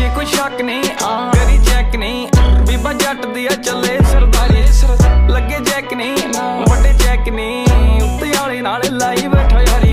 जे कोई शक नहीं करी चेक नहीं बीबा जट दिया चले सरदारी लगे चेक नहीं बड़े चेक नहीं उत्ते आले नाल लाई बैठा यारी